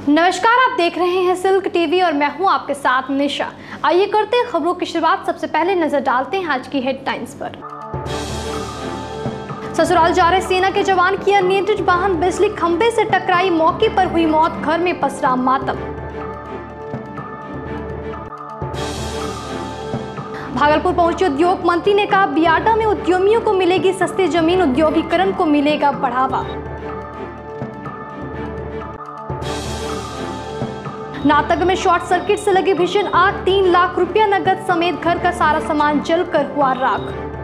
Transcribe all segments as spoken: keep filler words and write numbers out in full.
नमस्कार, आप देख रहे हैं सिल्क टीवी और मैं हूं आपके साथ निशा। आइए करते हैं खबरों की शुरुआत। सबसे पहले नजर डालते हैं आज की हेडलाइंस पर। ससुराल जा रहे सेना के जवान की अनियंत्रित वाहन बिजली खंभे से टकराई, मौके पर हुई मौत, घर में पसरा मातम। भागलपुर पहुंचे उद्योग मंत्री ने कहा, बियाडा में उद्यमियों को मिलेगी सस्ती जमीन, उद्योगीकरण को मिलेगा बढ़ावा। नाथनगर में शॉर्ट सर्किट से लगी भीषण आग, तीन लाख रुपया नगद समेत घर का सारा सामान जलकर हुआ राख।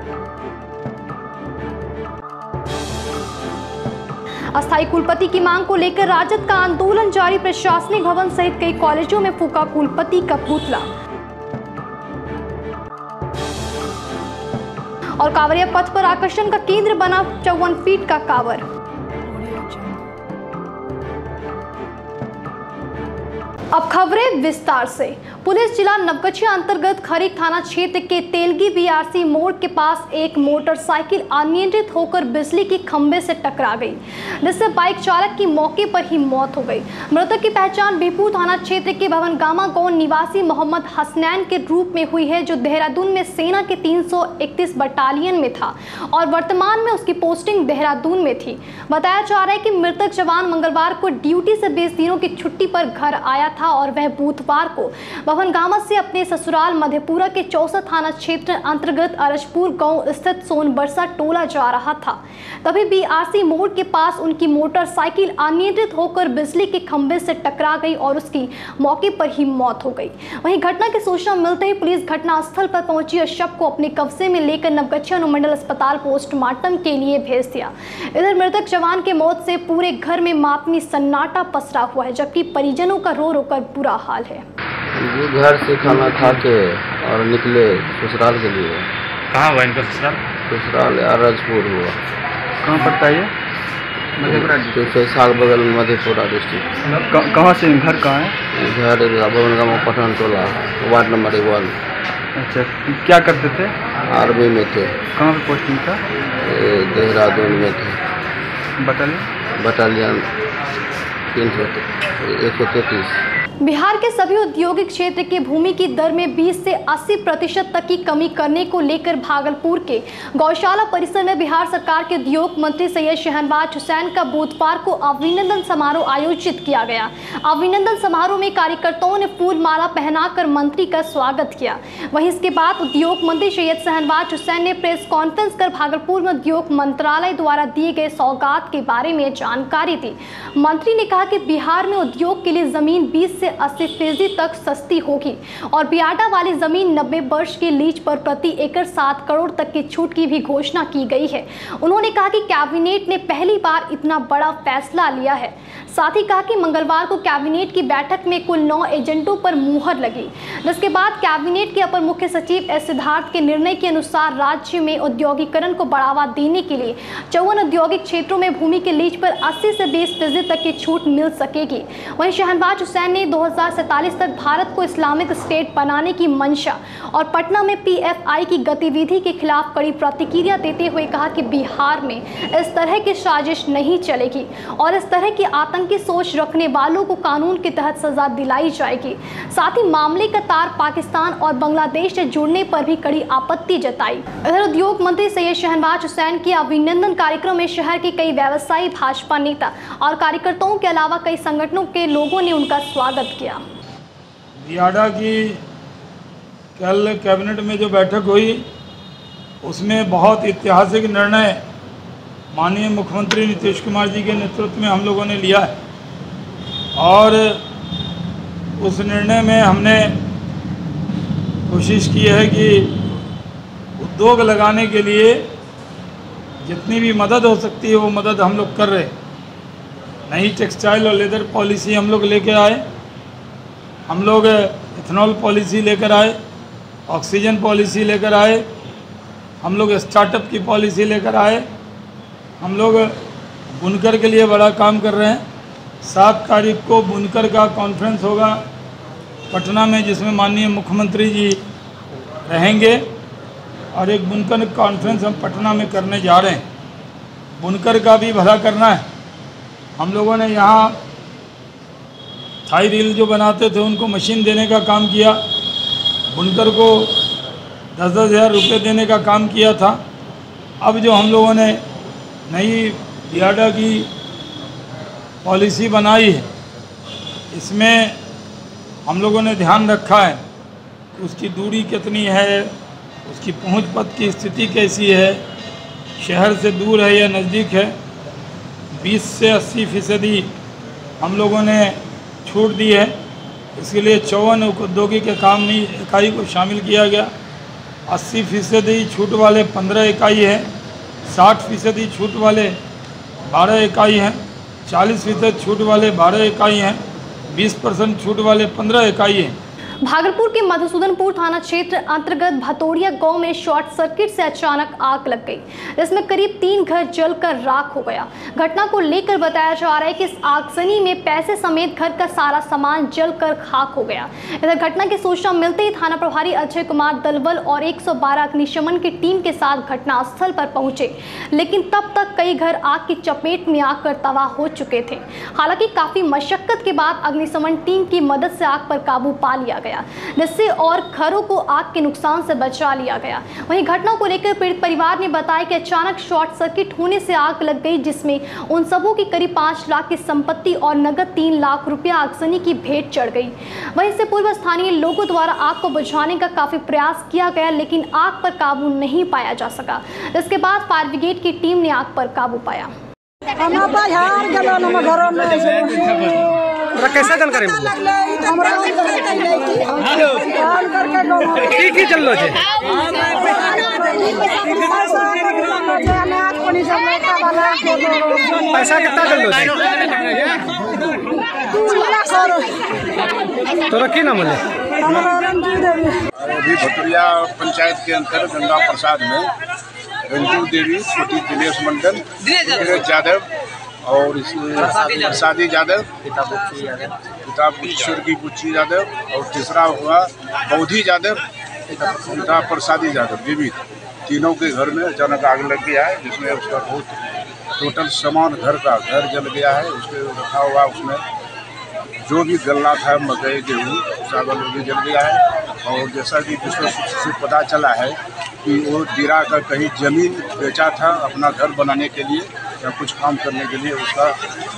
अस्थायी कुलपति की मांग को लेकर राजद का आंदोलन जारी, प्रशासनिक भवन सहित कई कॉलेजों में फूका कुलपति का पुतला। और कांवरिया पथ पर आकर्षण का केंद्र बना चौवन फीट का कांवर। अब खबरें विस्तार से। पुलिस जिला नवगछिया अंतर्गत खरीक थाना क्षेत्र के तेलगी बीआरसी मोड़ के पास एक मोटरसाइकिल अनियंत्रित होकर बिजली के खंभे से टकरा गई, जिससे बाइक चालक की मौके पर ही मौत हो गई। मृतक की पहचान बीपू थाना क्षेत्र के भवनगामा गांव निवासी मोहम्मद हसनैन के रूप में हुई है, जो देहरादून में सेना के तीन सौ इकतीस बटालियन में था और वर्तमान में उसकी पोस्टिंग देहरादून में थी। बताया जा रहा है कि मृतक जवान मंगलवार को ड्यूटी से बीस दिनों की छुट्टी पर घर आया था और वह बुधवार को भवनगामा से अपने ससुराल मधेपुरा के चौसा थाना क्षेत्र अंतर्गत अरजपुर गांव स्थित सोनबरसा टोला जा रहा था। तभी बीआरसी मोड़ के पास उनकी मोटरसाइकिल अनियंत्रित होकर बिजली के खंभे से टकरा गई और उसकी मौके पर ही मौत हो गई। वहीं घटना की सूचना मिलते ही पुलिस घटनास्थल पर पहुंची और शव को अपने कब्जे में लेकर नवगछिया अनुमंडल अस्पताल पोस्टमार्टम के लिए भेज दिया। इधर मृतक जवान के मौत से पूरे घर में मातमी सन्नाटा पसरा हुआ है, जबकि परिजनों का रो रो कर बुरा हाल है। ये घर से खाना खा के और निकले ससुराल के लिए। कहाँ हुआ इनका ससुराल? ससुराल अरजपुर हुआ। कहाँ पड़ता है ये? मधेपुरा डिस्ट्रिक्ट, साग बगल में मधेपुरा डिस्ट्रिक्ट। कहाँ से घर कहाँ है? घर Bhawangama Pathan Tola, ward number one. अच्छा, क्या करते थे? आर्मी में थे। कहाँ पे पोस्टिंग था? देहरादून में थे। बटालियन बटालियन तीन सौ एक सौ तैतीस। बिहार के सभी औद्योगिक क्षेत्र की भूमि की दर में बीस से अस्सी प्रतिशत तक की कमी करने को लेकर भागलपुर के गौशाला परिसर में बिहार सरकार के उद्योग मंत्री सैयद शहनवाज हुसैन का बुधवार को अभिनंदन समारोह आयोजित किया गया। अभिनंदन समारोह में कार्यकर्ताओं ने फूल माला पहनाकर मंत्री का स्वागत किया। वहीं इसके बाद उद्योग मंत्री सैयद शहनवाज हुसैन ने प्रेस कॉन्फ्रेंस कर भागलपुर में उद्योग मंत्रालय द्वारा दिए गए सौगात के बारे में जानकारी दी। मंत्री ने कहा कि बिहार में उद्योग के लिए जमीन बीस से अस्सी फीसदी तक सस्ती होगी और बियाडा वाली जमीन नब्बे वर्ष की लीज पर प्रति एकड़ सात करोड़ तक की छूट की भी घोषणा की गई है। उन्होंने कहा कि कैबिनेट ने पहली बार इतना बड़ा फैसला लिया है। साथ ही कहा कि मंगलवार को कैबिनेट की बैठक में कुल नौ एजेंटों पर मुहर लगी, जिसके बाद कैबिनेट के अपर मुख्य सचिव एस सिद्धार्थ के निर्णय के अनुसार राज्य में औद्योगिकरण को बढ़ावा देने के लिए चौवन औद्योगिक क्षेत्रों में भूमि के लीज पर अस्सी से बीस फीसदी तक की छूट मिल सकेगी। वहीं शहनवाज हुसैन ने दो हजार सैंतालीस तक भारत को इस्लामिक स्टेट बनाने की मंशा और पटना में पीएफआई की गतिविधि के खिलाफ कड़ी प्रतिक्रिया देते हुए कहा कि बिहार में इस तरह की साजिश नहीं चलेगी और इस तरह की आतंकी सोच रखने वालों को कानून के तहत सजा दिलाई जाएगी। साथ ही मामले का तार पाकिस्तान और बांग्लादेश से जुड़ने पर भी कड़ी आपत्ति जताई। इधर उद्योग मंत्री सैयद शहनवाज हुसैन के अभिनंदन कार्यक्रम में शहर के कई व्यवसायी, भाजपा नेता और कार्यकर्ताओं के अलावा कई संगठनों के लोगों ने उनका स्वागत किया। बियाडा की कल कैबिनेट में जो बैठक हुई उसमें बहुत ऐतिहासिक निर्णय माननीय मुख्यमंत्री नीतीश कुमार जी के नेतृत्व में हम लोगों ने लिया है और उस निर्णय में हमने कोशिश की है कि उद्योग लगाने के लिए जितनी भी मदद हो सकती है वो मदद हम लोग कर रहे हैं। नई टेक्सटाइल और लेदर पॉलिसी हम लोग लेके आए, हम लोग इथेनॉल पॉलिसी लेकर आए, ऑक्सीजन पॉलिसी लेकर आए, हम लोग स्टार्टअप की पॉलिसी लेकर आए, हम लोग बुनकर के लिए बड़ा काम कर रहे हैं। सात तारीख को बुनकर का कॉन्फ्रेंस होगा पटना में, जिसमें माननीय मुख्यमंत्री जी रहेंगे और एक बुनकर कॉन्फ्रेंस हम पटना में करने जा रहे हैं। बुनकर का भी भला करना है। हम लोगों ने यहाँ थाई रील जो बनाते थे उनको मशीन देने का काम किया, बुनकर को दस दस हज़ार रुपये देने का काम किया था। अब जो हम लोगों ने नई बियाडा की पॉलिसी बनाई है, इसमें हम लोगों ने ध्यान रखा है कि उसकी दूरी कितनी है, उसकी पहुंच पथ की स्थिति कैसी है, शहर से दूर है या नज़दीक है। बीस से अस्सी फीसदी हम लोगों ने छूट दी है। इसके लिए चौवन औद्योगिक काम इकाई को शामिल किया गया। अस्सी फीसदी छूट वाले पंद्रह इकाई हैं, साठ फीसदी छूट वाले बारह इकाई हैं, चालीस फीसद छूट वाले बारह इकाई हैं, बीस परसेंट छूट वाले पंद्रह इकाई हैं। भागलपुर के मधुसूदनपुर थाना क्षेत्र अंतर्गत भतोरिया गांव में शॉर्ट सर्किट से अचानक आग लग गई, जिसमें करीब तीन घर जलकर राख हो गया। घटना को लेकर बताया जा रहा है कि इस आगजनी में पैसे समेत घर का सारा सामान जलकर खाक हो गया। इधर घटना की सूचना मिलते ही थाना प्रभारी अजय कुमार दलवल और एक सौ बारह अग्निशमन की टीम के साथ घटनास्थल पर पहुंचे, लेकिन तब तक कई घर आग की चपेट में आकर तबाह हो चुके थे। हालांकि काफी मशक्कत के बाद अग्निशमन टीम की मदद से आग पर काबू पा लिया गया, जिससे और घरों को आग के नुकसान से बचा लिया गया। वहीं घटना को लेकर पीड़ित परिवार ने बताया कि अचानक शॉर्ट सर्किट होने से आग लग गई, जिसमें उन सबों की करीब पाँच लाख की संपत्ति और नगद तीन लाख रुपया आगजनी की भेंट चढ़ गई। वहीं इससे पूर्व स्थानीय लोगों द्वारा आग को बुझाने का काफी प्रयास किया गया, लेकिन आग पर काबू नहीं पाया जा सका। इसके बाद फायर ब्रिगेड की टीम ने आग पर काबू पाया। कैसा जानकारी मिला? की चल रहा है? पैसा कितना चल रहा है? तो रखी ना मिले। अभी भतुरिया पंचायत के अंतर्गत गंगा प्रसाद में रंजू देवी, छोटी दिनेश मंडल, यादव और प्रसादी यादव, पिता ईश्वर की पुच्ची यादव और तीसरा हुआ बौधी यादव, पिता प्रसादी यादव, जीवित। तीनों के घर में अचानक आग लग गया है, जिसमें उसका बहुत टोटल सामान घर का घर जल गया है। उसके रखा हुआ उसमें जो भी गलना था, मकई, गेहूँ, चावल भी जल गया है। और जैसा कि दूसरे से पता चला है कि वो गिरा कर कहीं ज़मीन बेचा था अपना घर बनाने के लिए या कुछ काम करने के लिए। उसका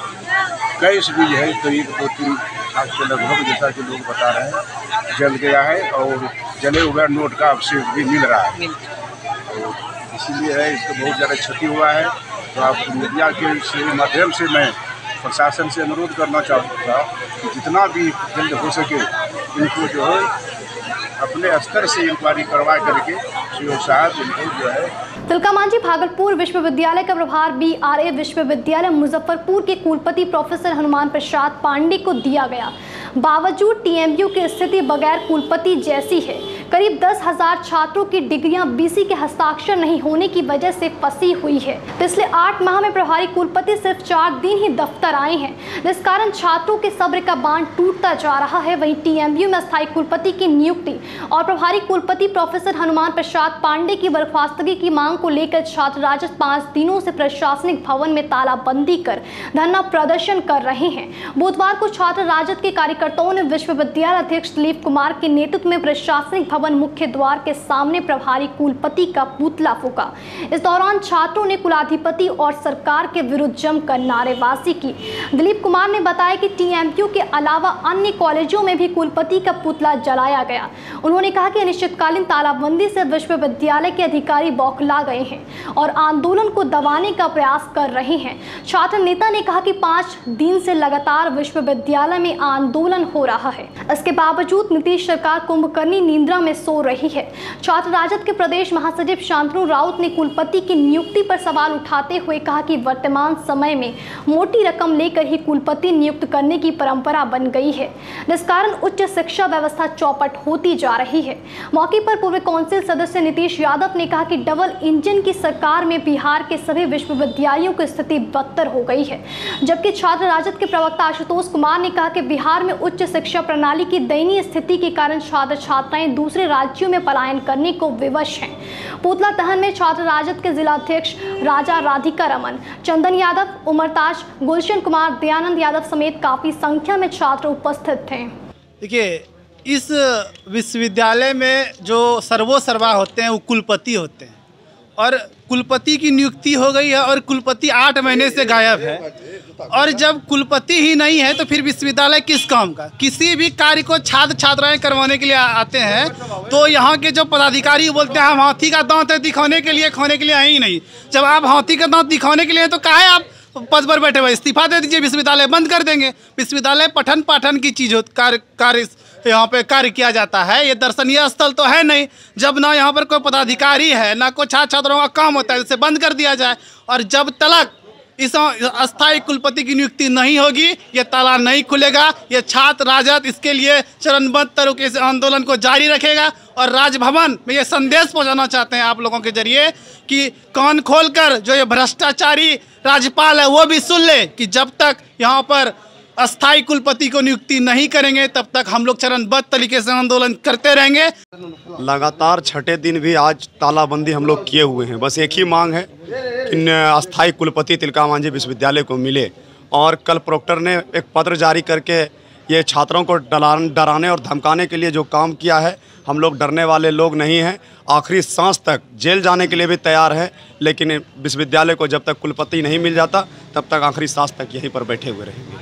कैश भी है करीब दो तीन लाख के लगभग, जैसा कि लोग बता रहे हैं, जल गया है। और जले हुए नोट का अवशेष भी मिल रहा है, तो इसीलिए है इसको बहुत ज़्यादा क्षति हुआ है। तो आप मीडिया के से माध्यम से मैं प्रशासन से अनुरोध करना चाहूँगा कि जितना भी जल्द हो सके इनको जो है अपने स्तर से इंक्वायरी करवा करके सीओ साहब इनको जो है। तिलका मांझी भागलपुर विश्वविद्यालय का प्रभार बी आर ए विश्वविद्यालय मुजफ्फरपुर के कुलपति प्रोफेसर हनुमान प्रसाद पांडे को दिया गया। बावजूद टी एम यू की स्थिति बगैर कुलपति जैसी है। करीब दस हजार छात्रों की डिग्रियां बी सी के हस्ताक्षर नहीं होने की वजह से फंसी हुई है। पिछले आठ माह में प्रभारी कुलपति सिर्फ चार दिन ही दफ्तर आए हैं, जिस कारण छात्रों के सब्र का बांध टूटता जा रहा है। वहीं टी एम यू में स्थायी कुलपति की नियुक्ति और प्रभारी कुलपति प्रोफेसर हनुमान प्रसाद पांडे की बर्खास्तगी की मांग को लेकर छात्र राजद पाँच दिनों से प्रशासनिक भवन में तालाबंदी कर धरना प्रदर्शन कर रहे हैं। बुधवार को छात्र राजद के कार्यकर्ताओं ने विश्वविद्यालय अध्यक्ष दिलीप कुमार के नेतृत्व में प्रशासनिक भवन मुख्य द्वार के सामने प्रभारी कुलपति का पुतला फूका। इस दौरान छात्रों ने कुलाधिपति और सरकार के विरुद्ध जमकर नारेबाजी की। दिलीप कुमार ने बताया कि टी एम यू के अलावा अन्य कॉलेजों में भी कुलपति का पुतला जलाया गया। उन्होंने कहा कि अनिश्चितकालीन तालाबंदी से विश्वविद्यालय के अधिकारी बौखला गए हैं और आंदोलन को दबाने का प्रयास कर रहे हैं। छात्र नेता ने कहा कि पाँच दिन से लगातार विश्वविद्यालय में आंदोलन हो रहा है, इसके बावजूद नीतीश सरकार कुंभकर्णी निद्रा में सो रही है। छात्र राजद के प्रदेश महासचिव शांतनु राउत ने कुलपति की नियुक्ति पर सवाल उठाते हुए कहा कि वर्तमान समय में मोटी रकम लेकर ही कुलपति नियुक्त करने की परंपरा बन गई है, जिस कारण उच्च शिक्षा व्यवस्था चौपट होती जा रही है। मौके पर पूर्व काउंसिल सदस्य नीतीश यादव ने कहा कि डबल इंजन की सरकार में बिहार के सभी विश्वविद्यालयों की स्थिति बदतर हो गई है। जबकि छात्र राजद के प्रवक्ता आशुतोष कुमार ने कहा कि बिहार में उच्च शिक्षा प्रणाली की दयनीय स्थिति के कारण छात्र छात्राएं दूसरे दूसरे राज्यों में पलायन करने को विवश हैं। पुतला दहन में छात्र राजद के जिला अध्यक्ष राजा राधिका रमन, चंदन यादव, उमरताज, गुलशन कुमार, दयानंद यादव समेत काफी संख्या में छात्र उपस्थित थे। देखिए, इस विश्वविद्यालय में जो सर्वो सर्वा होते हैं वो कुलपति होते हैं, और कुलपति की नियुक्ति हो गई है और कुलपति आठ महीने से गायब है। और जब कुलपति ही नहीं है तो फिर विश्वविद्यालय किस काम का? किसी भी कार्य को छात्र छात्राएं करवाने के लिए आते हैं तो यहाँ के जो पदाधिकारी बोलते हैं हम हाथी का दांत है दिखाने के लिए, खोने के लिए आए ही नहीं। जब आप हाथी का दांत दिखाने के लिए तो काहे आप पद पर बैठे हुए? इस्तीफा दे दीजिए, विश्वविद्यालय बंद कर देंगे। विश्वविद्यालय पठन पाठन की चीज हो, कार्य कार्य यहाँ पे कार्य किया जाता है, ये दर्शनीय स्थल तो है नहीं। जब ना यहाँ पर कोई पदाधिकारी है ना कोई छात्र छात्राओं का काम होता है, इसे बंद कर दिया जाए। और जब तक इस अस्थायी कुलपति की नियुक्ति नहीं होगी ये ताला नहीं खुलेगा। ये छात्र राजद इसके लिए चरणबद्ध तरीके से आंदोलन को जारी रखेगा। और राजभवन में ये संदेश पहुंचाना चाहते हैं आप लोगों के जरिए कि कान खोलकर जो ये भ्रष्टाचारी राज्यपाल है वो भी सुन ले कि जब तक यहाँ पर अस्थायी कुलपति को नियुक्ति नहीं करेंगे तब तक हम लोग चरणबद्ध तरीके से आंदोलन करते रहेंगे। लगातार छठे दिन भी आज तालाबंदी हम लोग किए हुए हैं। बस एक ही मांग है कि अस्थायी कुलपति तिलका मांझी विश्वविद्यालय को मिले। और कल प्रोक्टर ने एक पत्र जारी करके ये छात्रों को डराने और धमकाने के लिए जो काम किया है, हम लोग डरने वाले लोग नहीं हैं। आखिरी सांस तक जेल जाने के लिए भी तैयार है, लेकिन विश्वविद्यालय को जब तक कुलपति नहीं मिल जाता तब तक आखिरी सांस तक यहीं पर बैठे हुए रहेंगे।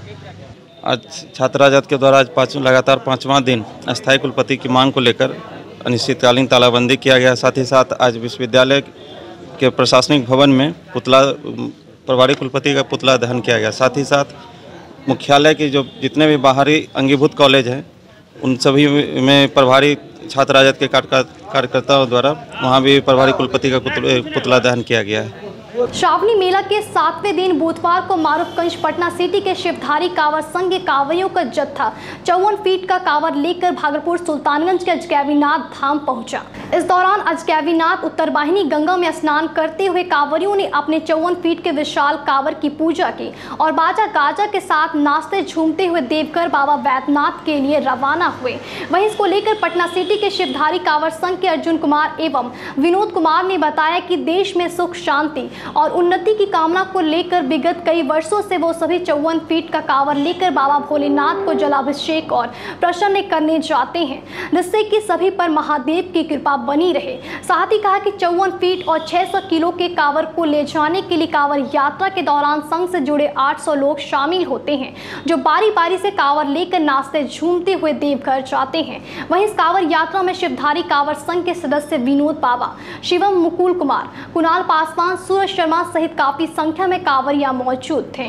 आज छात्र राजद के द्वारा आज पाँच लगातार पाँचवां दिन अस्थायी कुलपति की मांग को लेकर अनिश्चितकालीन तालाबंदी किया गया। साथ ही साथ आज विश्वविद्यालय के प्रशासनिक भवन में पुतला प्रभारी कुलपति का पुतला दहन किया गया। साथ ही साथ मुख्यालय के जो जितने भी बाहरी अंगीभूत कॉलेज हैं उन सभी में प्रभारी छात्र राजद के कार्यकर्ताओं द्वारा वहाँ भी प्रभारी कुलपति का पुतला दहन किया गया है। श्रावणी मेला के सातवें दिन बुधवार को मारूफगंज पटना सिटी के शिवधारी कांवड़ संघ के कांवड़ियों का जत्था चौवन फीट का कांवड़ लेकर भागलपुर सुल्तानगंज के अजगैबीनाथ धाम पहुंचा। इस दौरान अजगैबीनाथ उत्तर वाहिनी गंगा में स्नान करते हुए कांवड़ियों ने अपने चौवन फीट के विशाल कांवड़ की पूजा की और बाजा गाजा के साथ नाचते झूमते हुए देवघर बाबा वैद्यनाथ के लिए रवाना हुए। वहीं इसको लेकर पटना सिटी के शिवधारी कांवड़ संघ के अर्जुन कुमार एवं विनोद कुमार ने बताया कि देश में सुख शांति और उन्नति की कामना को लेकर विगत कई वर्षों से वो सभी चौवन फीट का कांवड़ लेकर बाबा भोलेनाथ को जलाभिषेक और प्रसन्न करने जाते हैं, जिससे कि सभी पर महादेव की कृपा बनी रहे। साथ ही कहा कि चौवन फीट और छह सौ किलो के कांवड़ को ले जाने के लिए कांवड़ यात्रा के दौरान संघ से जुड़े आठ सौ लोग शामिल होते हैं, जो बारी बारी से कांवड़ लेकर नाचते झूमते हुए देवघर जाते हैं। वहीं इस कांवड़ यात्रा में शिवधारी कांवड़ संघ के सदस्य विनोद बाबा, शिवम मुकुल कुमार, कुणाल पासवान, सूरज शर्मा सहित काफी संख्या में कांवड़िया मौजूद थे।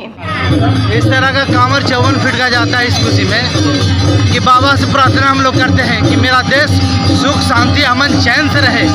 इस तरह का कांवड़ चौवन फीट का जाता है इस खुशी में कि बाबा से प्रार्थना हम लोग करते हैं कि मेरा देश सुख शांति अमन चैन से रहे।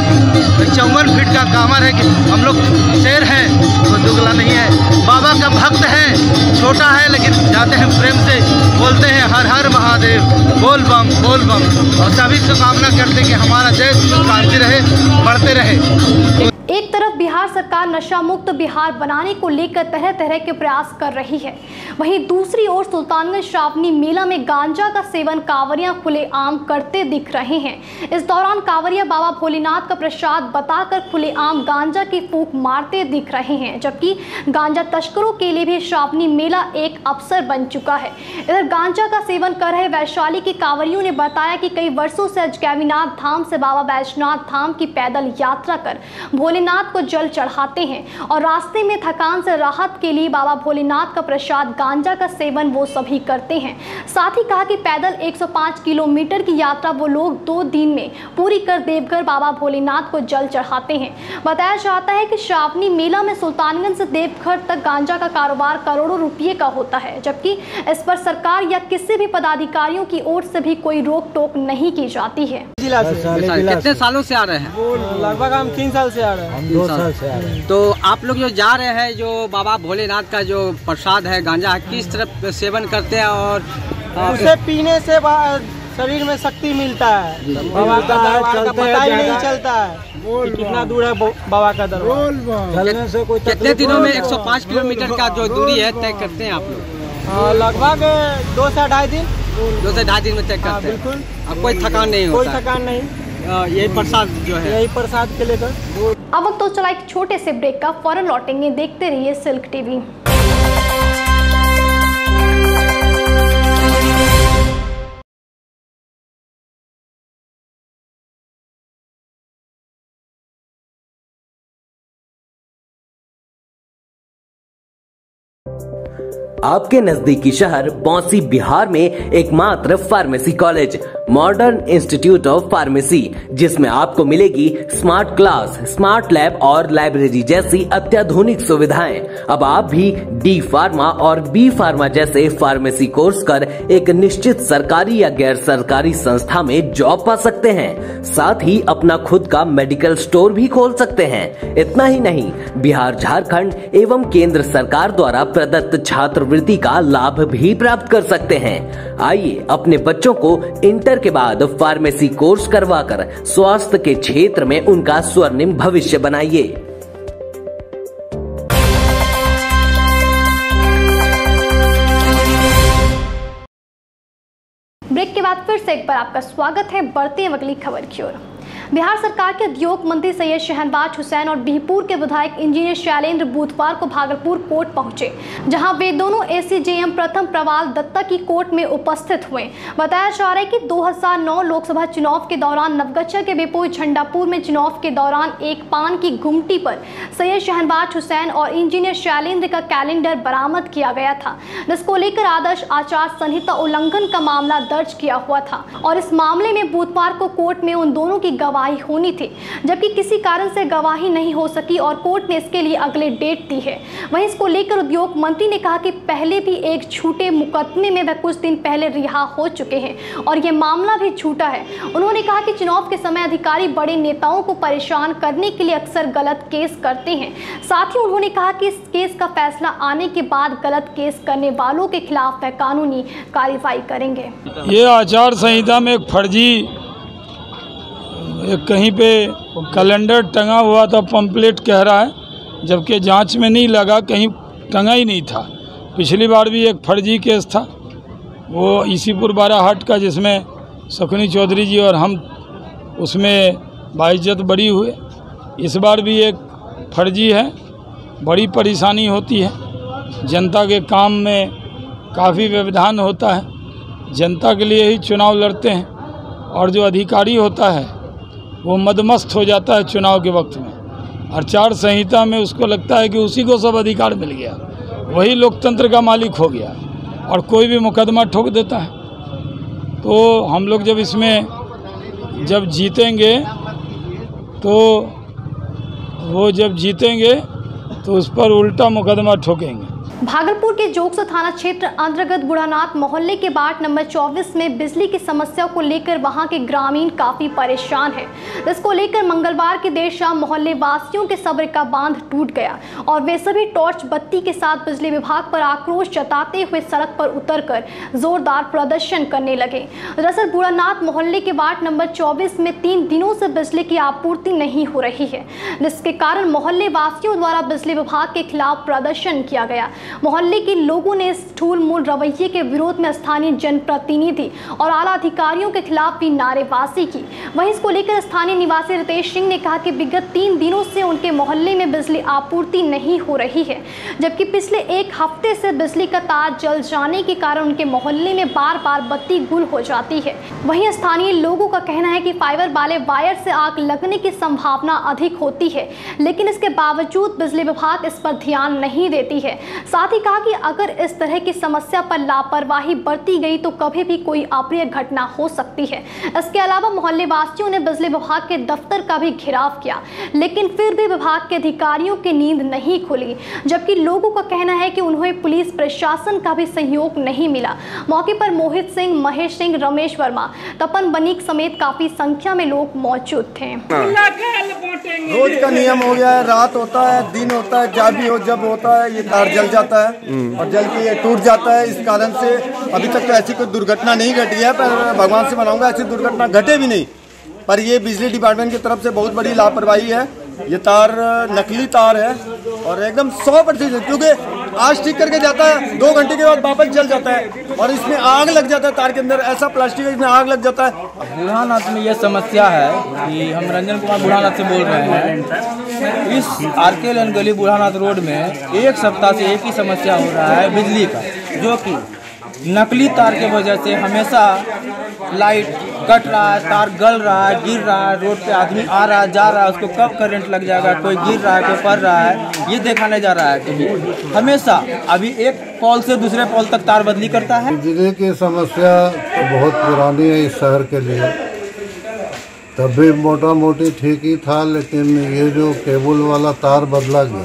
चौवन फीट का कांवड़ है कि हम लोग शेर हैं तो दुगला नहीं है, बाबा का भक्त है, छोटा है लेकिन जाते हैं प्रेम से, बोलते हैं हर हर महादेव, बोल बम बोल बम, और सभी से कामना करते हैं कि हमारा देश शांति रहे, बढ़ते रहे। एक तरफ बिहार सरकार नशा मुक्त बिहार बनाने को लेकर तरह तरह के प्रयास कर रही है, वहीं दूसरी ओर सुल्तानगंज श्रावणी मेला में गांजा का सेवन कांवड़ियां खुलेआम करते दिख रहे हैं। इस दौरान कांवड़िया बाबा भोलेनाथ का प्रसाद बताकर खुलेआम गांजा की फूंक मारते दिख रहे हैं, जबकि गांजा तस्करों के लिए भी श्रावणी मेला एक अवसर बन चुका है। इधर गांजा का सेवन कर रहे वैशाली के कांवड़ियों ने बताया कि कई वर्षों से अजगैबीनाथ धाम से बाबा वैद्यनाथ धाम की पैदल यात्रा कर भोलेनाथ को जल चढ़ाते हैं और रास्ते में थकान से राहत के लिए बाबा भोलेनाथ का प्रसाद गांजा का सेवन वो सभी करते हैं। साथ ही कहा कि पैदल एक सौ पाँच किलोमीटर की यात्रा वो लोग दो दिन में पूरी कर देवघर बाबा भोलेनाथ को जल चढ़ाते हैं। बताया जाता है कि श्रावणी मेला में सुल्तानगंज से देवघर तक गांजा का कारोबार करोड़ों रुपये का होता है, जबकि इस पर सरकार या किसी भी पदाधिकारियों की ओर से भी कोई रोक टोक नहीं की जाती है। कितने सालों से आ रहे हैं? लगभग हम तीन साल से आ रहे हैं। दो साल से आ रहे हैं। तो आप लोग जो जा रहे हैं, जो बाबा भोलेनाथ का जो प्रसाद है गांजा, किस तरह सेवन करते हैं और उसे पीने से शरीर में शक्ति मिलता है? बाबा का दरबार का पता ही नहीं चलता है कि कितना दूर है बाबा का दरबार। चलने से कोई कितने दिनों में एक सौ पाँच किलोमीटर का जो दूरी है तय करते हैं आप लोग? लगभग दो से ढाई दिन दो से ढाई दिन में तय करते हैं। बिल्कुल। अब कोई थकान नहीं होता? कोई थकान नहीं। यही प्रसाद जो है यही प्रसाद के लेकर। अब वक्त तो चला एक छोटे से ब्रेक का, फौरन लौटेंगे। देखते रहिए सिल्क टीवी। आपके नजदीकी शहर बौंसी बिहार में एकमात्र pharmacy college modern institute of pharmacy, जिसमें आपको मिलेगी स्मार्ट क्लास, स्मार्ट लैब और लाइब्रेरी जैसी अत्याधुनिक सुविधाएं। अब आप भी डी फार्मा और बी फार्मा जैसे फार्मेसी कोर्स कर एक निश्चित सरकारी या गैर सरकारी संस्था में जॉब पा सकते हैं। साथ ही अपना खुद का मेडिकल स्टोर भी खोल सकते हैं। इतना ही नहीं, बिहार, झारखंड एवं केंद्र सरकार द्वारा प्रदत्त छात्रवृत्ति का लाभ भी प्राप्त कर सकते हैं। आइए अपने बच्चों को इंटर के बाद फार्मेसी कोर्स करवाकर स्वास्थ्य के क्षेत्र में उनका स्वर्णिम भविष्य बनाइए। ब्रेक के बाद फिर से एक बार आपका स्वागत है। बढ़ते हैं अगली खबर की ओर। बिहार सरकार के उद्योग मंत्री सैयद शहनवाज हुसैन और बिहपुर के विधायक इंजीनियर शैलेंद्र बुधवार को भागलपुर कोर्ट पहुंचे, जहां वे दोनों एसीजेएम प्रथम प्रवाल दत्ता की कोर्ट में उपस्थित हुए। बताया जा रहा है कि दो हज़ार नौ लोकसभा चुनाव के दौरान नवगछा के बेपोई झंडापुर में चुनाव के दौरान एक पान की गुमटी पर सैयद शहनवाज हुसैन और इंजीनियर शैलेंद्र का कैलेंडर बरामद किया गया था, जिसको लेकर आदर्श आचार संहिता उल्लंघन का मामला दर्ज किया हुआ था। और इस मामले में बुधवार को कोर्ट में उन दोनों की गवाही होनी थी, जबकि किसी कारण से गवाही नहीं हो सकी और कोर्ट ने इसके लिए अगले डेट दी है। वहीं इसको लेकर उद्योग मंत्री ने कहा कि पहले भी एक झूठे मुकदमे में वह कुछ दिन पहले रिहा हो चुके हैं और यह मामला भी झूठा है। उन्होंने कहा कि चुनाव के समय अधिकारी बड़े नेताओं को परेशान करने के लिए अक्सर गलत केस करते हैं। साथ ही उन्होंने कहा कि इस केस का फैसला आने के बाद गलत केस करने वालों के खिलाफ वह कानूनी कार्रवाई करेंगे। ये आचार संहिता में एक फर्जी एक कहीं पे कैलेंडर टंगा हुआ था, पंपलेट कह रहा है, जबकि जांच में नहीं लगा, कहीं टंगा ही नहीं था। पिछली बार भी एक फर्जी केस था, वो इसीपुर बाराहाट का, जिसमें शकुनी चौधरी जी और हम उसमें बाइज्जत बरी हुए। इस बार भी एक फर्जी है। बड़ी परेशानी होती है, जनता के काम में काफ़ी व्यवधान होता है। जनता के लिए ही चुनाव लड़ते हैं और जो अधिकारी होता है वो मदमस्त हो जाता है चुनाव के वक्त में। आचार संहिता में उसको लगता है कि उसी को सब अधिकार मिल गया, वही लोकतंत्र का मालिक हो गया और कोई भी मुकदमा ठोक देता है। तो हम लोग जब इसमें जब जीतेंगे तो वो जब जीतेंगे तो उस पर उल्टा मुकदमा ठोकेंगे। भागलपुर के जोगसर थाना क्षेत्र अंतर्गत बुढ़ानाथ मोहल्ले के वार्ड नंबर चौबीस में बिजली की समस्या को लेकर वहां के ग्रामीण काफी परेशान हैं। इसको लेकर मंगलवार की देर शाम मोहल्ले वासियों के सब्र का बांध टूट गया और वे सभी टॉर्च बत्ती के साथ बिजली विभाग पर आक्रोश जताते हुए सड़क पर उतरकर जोरदार प्रदर्शन करने लगे। दरअसल बुढ़ानाथ मोहल्ले के वार्ड नंबर चौबीस में तीन दिनों से बिजली की आपूर्ति नहीं हो रही है, जिसके कारण मोहल्ले वासियों द्वारा बिजली विभाग के खिलाफ प्रदर्शन किया गया। मोहल्ले के लोगों ने इस ठूल मूल रवैये के विरोध में स्थानीय जनप्रतिनिधि और आला अधिकारियों के खिलाफ भी नारेबाजी की। वहीं इसको लेकर स्थानीय निवासी रितेश सिंह ने कहा कि विगत तीन दिनों से उनके मोहल्ले में बिजली आपूर्ति नहीं हो रही है, जबकि पिछले एक हफ्ते से बिजली का तार जल जाने के कारण उनके मोहल्ले में बार बार बत्ती गुल हो जाती है। वहीं स्थानीय लोगों का कहना है कि फाइबर वाले वायर से आग लगने की संभावना अधिक होती है, लेकिन इसके बावजूद बिजली विभाग इस पर ध्यान नहीं देती है। साथ ही कहा कि अगर इस तरह की समस्या पर लापरवाही बरती गई तो कभी भी कोई अप्रिय घटना हो सकती है। इसके अलावा मोहल्ले वासियों ने बिजली विभाग के दफ्तर का भी घेराव किया, लेकिन फिर भी विभाग के अधिकारियों की नींद नहीं खुली, जबकि लोगों का कहना है कि उन्हें पुलिस प्रशासन का भी सहयोग नहीं मिला। मौके पर मोहित सिंह, महेश सिंह, रमेश वर्मा, तपन बनीक समेत काफी संख्या में लोग मौजूद थे। रोज का नियम हो गया है, रात होता है, दिन होता है, जब भी हो जब होता है ये तार जल जाता है और जल के ये टूट जाता है। इस कारण से अभी तक तो ऐसी कोई दुर्घटना नहीं घटी है, पर भगवान से मनाऊंगा ऐसी दुर्घटना घटे भी नहीं। पर ये बिजली डिपार्टमेंट की तरफ से बहुत बड़ी लापरवाही है ये तार नकली तार है और एकदम सौ प्रतिशत, क्योंकि आज ठीक करके जाता है, दो घंटे के बाद वापस जल जाता है और इसमें आग लग जाता है। तार के अंदर ऐसा प्लास्टिक है, इसमें आग लग जाता है। बुढ़ानाथ में ये समस्या है कि हम रंजन कुमार बुढ़ानाथ से बोल रहे हैं। इस आर के लेन गली बुढ़ानाथ रोड में एक सप्ताह से एक ही समस्या हो रहा है बिजली का, जो कि नकली तार के वजह से हमेशा लाइट कट रहा है, तार गल रहा है, गिर रहा है, रोड पे आदमी आ रहा है, जा रहा है, उसको कब करंट लग जाएगा, कोई गिर रहा है, कोई पड़ रहा है, ये देखा नहीं जा रहा है कहीं। हमेशा अभी एक पोल से दूसरे पोल तक तार बदली करता है। बिजली की समस्या तो बहुत पुरानी है इस शहर के लिए, तब भी मोटा मोटी ठीक ही था, लेकिन ये जो केबल वाला तार बदला गया,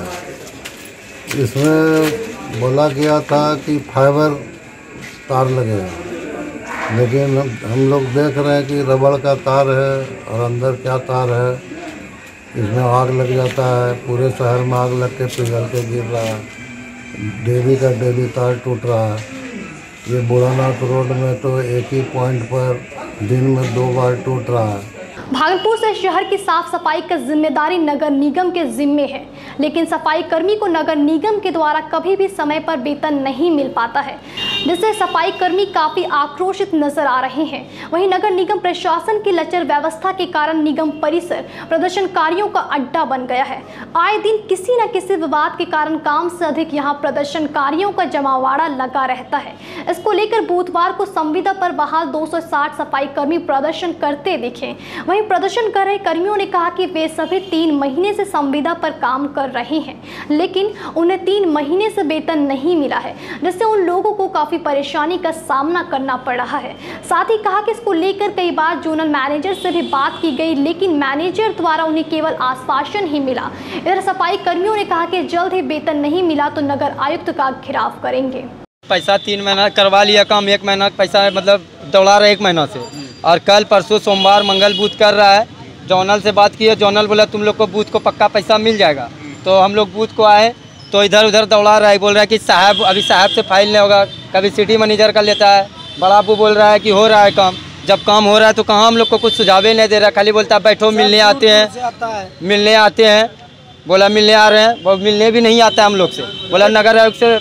इसमें बोला गया था कि फाइबर तार लगेगा, लेकिन हम लोग देख रहे हैं कि रबड़ का तार है और अंदर क्या तार है, इसमें आग लग जाता है। पूरे शहर में आग लग के पिघल के गिर रहा है, डेली का डेली तार टूट रहा है। ये बुढ़ानाथ रोड में तो एक ही पॉइंट पर दिन में दो बार टूट रहा है। भागलपुर से शहर की साफ सफाई का जिम्मेदारी नगर निगम के जिम्मे है, लेकिन सफाई कर्मी को नगर निगम के द्वारा कभी भी समय पर वेतन नहीं मिल पाता है, जिससे सफाई कर्मी काफी आक्रोशित नजर आ रहे हैं। वहीं नगर निगम प्रशासन की लचर व्यवस्था के कारण निगम परिसर प्रदर्शनकारियों का अड्डा बन गया है। आए दिन किसी न किसी विवाद के कारण काम से अधिक यहाँ प्रदर्शनकारियों का जमावाड़ा लगा रहता है। इसको लेकर बुधवार को संविदा पर बहाल दो सौ साठ सफाई कर्मी प्रदर्शन करते दिखे। वहीं प्रदर्शन कर रहे कर्मियों ने कहा कि वे सभी तीन महीने से संविदा पर काम कर रहे हैं, लेकिन उन्हें तीन महीने से वेतन नहीं मिला है, जिससे उन लोगों को काफी परेशानी का सामना करना पड़ रहा है। साथ ही कहा कि इसको लेकर कई बार जोनल मैनेजर से भी बात की गई, लेकिन मैनेजर द्वारा उन्हें केवल आश्वासन ही मिला। इधर सफाई कर्मियों ने कहा कि जल्द ही वेतन नहीं मिला तो नगर आयुक्त का घेराव करेंगे। पैसा तीन महीना करवा लिया काम, एक महीना पैसा मतलब दौड़ा रहा है एक महीना से, और कल परसों सोमवार मंगल बूथ कर रहा है। जोनल से बात की है, जोनल बोला तुम लोग को बूथ को पक्का पैसा मिल जाएगा। तो हम लोग बूथ को आए तो इधर उधर दौड़ा रहा है, बोल रहा है कि साहब अभी साहब से फाइल नहीं होगा, कभी सिटी मैनेजर का लेता है। बड़ा अबू बोल रहा है कि हो रहा है काम, जब काम हो रहा है तो कहाँ हम लोग को कुछ सुझावे नहीं दे रहा, खाली बोलता है बैठो मिलने आते हैं मिलने आते हैं बोला मिलने आ रहे हैं, वो मिलने भी नहीं आता है हम लोग से। बोला नगर आयोग से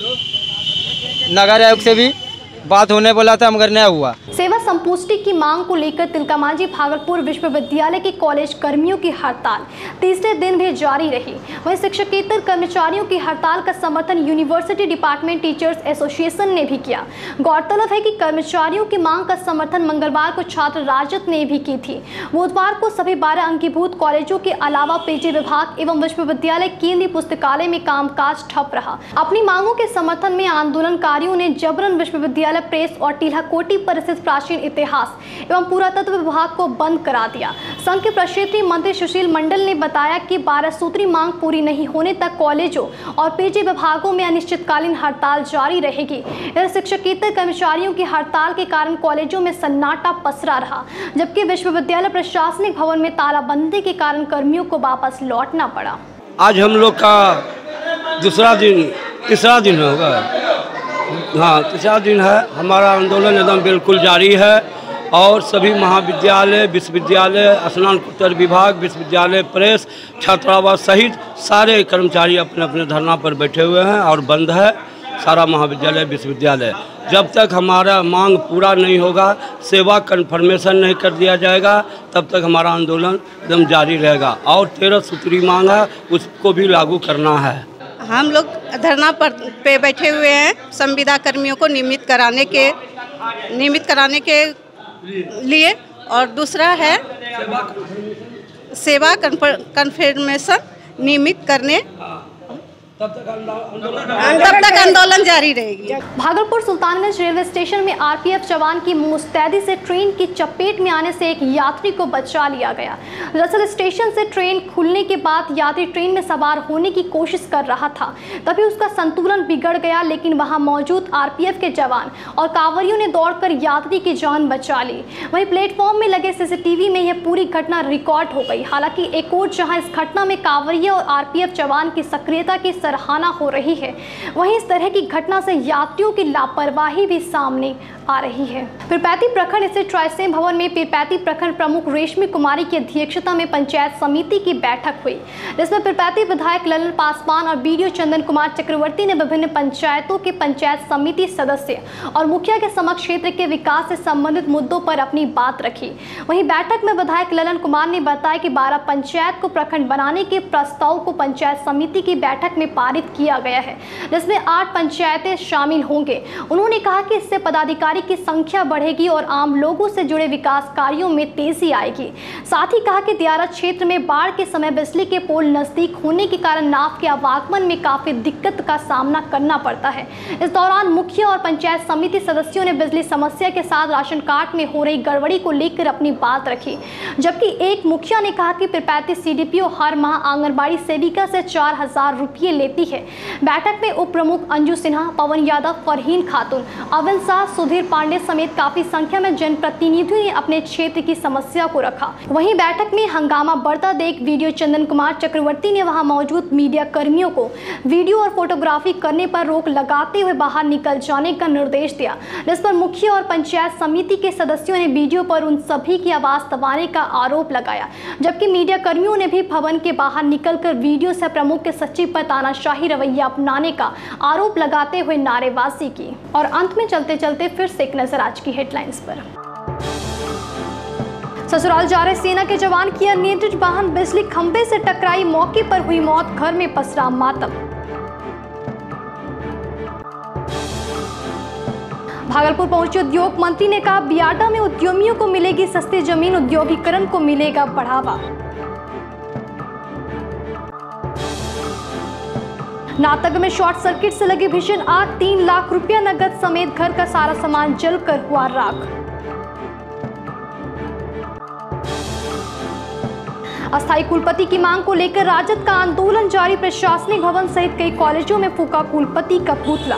नगर आयोग से भी बात होने बोला था मगर नहीं हुआ। सेवा संपुष्टि की मांग को लेकर तिलकामांझी भागलपुर विश्वविद्यालय के कॉलेज कर्मियों की हड़ताल तीसरे दिन भी जारी रही। वहीं शिक्षकेतर कर्मचारियों की हड़ताल का समर्थन यूनिवर्सिटी डिपार्टमेंट टीचर्स एसोसिएशन ने भी किया। गौरतलब है कि कर्मचारियों की मांग का समर्थन मंगलवार को छात्र राजद ने भी की थी। बुधवार को सभी बारह अंगीभूत कॉलेजों के अलावा पीजी विभाग एवं विश्वविद्यालय केंद्रीय पुस्तकालय में कामकाज ठप रहा। अपनी मांगों के समर्थन में आंदोलनकारियों ने जबरन विश्वविद्यालय प्रेस और टीलाकोटी पर स्थित प्राचीन इतिहास एवं पुरातत्व विभाग को बंद करा दिया। संघ के प्रक्षेत्रीय मंत्री सुशील मंडल ने बताया कि बारह सूत्री मांग पूरी नहीं होने तक कॉलेजों और पीजी विभागों में अनिश्चितकालीन हड़ताल जारी रहेगी। इधर शिक्षकेतर कर्मचारियों की हड़ताल के कारण कॉलेजों में सन्नाटा पसरा रहा, जबकि विश्वविद्यालय प्रशासनिक भवन में तालाबंदी के कारण कर्मियों को वापस लौटना पड़ा। आज हम लोग का दूसरा दिन तीसरा दिन होगा, हाँ तीसरा दिन है। हमारा आंदोलन एकदम बिल्कुल जारी है और सभी महाविद्यालय, विश्वविद्यालय, स्नातकोत्तर विभाग, विश्वविद्यालय प्रेस, छात्रावास सहित सारे कर्मचारी अपने अपने धरना पर बैठे हुए हैं और बंद है सारा महाविद्यालय विश्वविद्यालय। जब तक हमारा मांग पूरा नहीं होगा, सेवा कन्फर्मेशन नहीं कर दिया जाएगा, तब तक हमारा आंदोलन एकदम जारी रहेगा। और तेरह सूत्री मांग है, उसको भी लागू करना है। हम लोग धरना पर पे बैठे हुए हैं संविदा कर्मियों को नियमित कराने के नियमित कराने के लिए, और दूसरा है सेवा कन्फर्मेशन नियमित करने, तब तक आंदोलन जारी रहेगी। भागलपुर सुल्तानगंज रेलवे स्टेशन में आरपीएफ जवान की मुस्तैदी से ट्रेन की चपेट में आने से एक यात्री को बचा लिया गया। दरअसल स्टेशन से ट्रेन खुलने के बाद यात्री ट्रेन में सवार होने की कोशिश कर रहा था, तभी उसका संतुलन बिगड़ गया, लेकिन वहां मौजूद आरपीएफ के जवान और कांवरियों ने दौड़कर यात्री की जान बचा ली। वहीं प्लेटफॉर्म में लगे सीसीटीवी में यह पूरी घटना रिकॉर्ड हो गई। हालांकि एक और जहां इस घटना में कांवरिया और आरपीएफ जवान की सक्रियता की सराहना हो रही है, वहीं इस तरह की घटना से यात्रियों की लापरवाही भी सामने आ रही है। पीरपैंती प्रखंड स्थित ट्राइसेम भवन में पीरपैंती प्रखंड प्रमुख रेशमी कुमारी की अध्यक्षता में पंचायत समिति की बैठक हुई, जिसमें पीरपैंती विधायक ललन पासवान और बीडीओ चंदन कुमार चक्रवर्ती ने विभिन्न पंचायतों के पंचायत समिति सदस्य और मुखिया के समक्ष क्षेत्र के विकास से संबंधित मुद्दों पर अपनी बात रखी। वहीं बैठक में विधायक ललन कुमार ने बताया कि बारह पंचायत को प्रखंड बनाने के प्रस्ताव को पंचायत समिति की बैठक में पारित किया गया है, जिसमें आठ पंचायतें शामिल होंगे। उन्होंने कहा कि इससे पदाधिकारी की संख्या बढ़ेगी और आम लोगों से जुड़े विकास कार्यों में तेजी आएगी। साथ ही कहा कि दियारा क्षेत्र में बाढ़ के समय बिजली के पोल नजदीक होने के कारण नाव के आवागमन में काफी दिक्कत का सामना करना पड़ता है। इस दौरान मुखिया और पंचायत समिति सदस्यों ने बिजली समस्या के साथ राशन कार्ड में हो रही गड़बड़ी को लेकर अपनी बात रखी, जबकि एक मुखिया ने कहा कि पीरपैंती सीडीपीओ हर माह आंगनबाड़ी सेविका से चार हजार रुपये लेती है। बैठक में उप प्रमुख अंजू सिन्हा, पवन यादव, फरहीन खातून, अविन शाह, सुधीर पांडे समेत काफी संख्या में जनप्रतिनिधियों ने अपने क्षेत्र की समस्या को रखा। वहीं बैठक में हंगामा बढ़ता देख वीडियो चंदन कुमार चक्रवर्ती ने वहां मौजूद मीडिया कर्मियों को वीडियो और फोटोग्राफी करने पर रोक लगाते हुए बाहर निकल जाने का निर्देश दिया, जिस पर मुखिया और पंचायत समिति के सदस्यों ने वीडियो पर उन सभी की आवाज दबाने का आरोप लगाया, जबकि मीडिया कर्मियों ने भी भवन के बाहर निकलकर वीडियो से प्रमुख के सचिव पर तानाशाही रवैया अपनाने का आरोप लगाते हुए नारेबाजी की। और अंत में चलते चलते फिर से एक नजर आज की हेडलाइंस पर। ससुराल जा रहे सेना के जवान की अनियंत्रित वाहन बिजली खंभे से टकराई, मौके पर हुई मौत, घर में पसरा मातम। भागलपुर पहुंचे उद्योग मंत्री ने कहा बियाटा में उद्यमियों को मिलेगी सस्ती जमीन, औद्योगिकरण को मिलेगा बढ़ावा। नाथनगर में शॉर्ट सर्किट से लगी भीषण आग, तीन लाख रुपया नकद समेत घर का सारा सामान जलकर हुआ राख। अस्थायी कुलपति की मांग को लेकर राजद का आंदोलन जारी, प्रशासनिक भवन सहित कई कॉलेजों में फूका कुलपति का पुतला।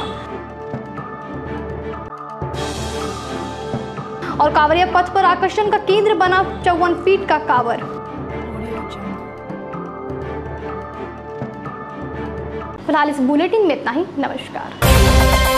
और कांवरिया पथ पर आकर्षण का केंद्र बना चौवन फीट का कांवर। फिलहाल इस बुलेटिन में इतना ही। नमस्कार।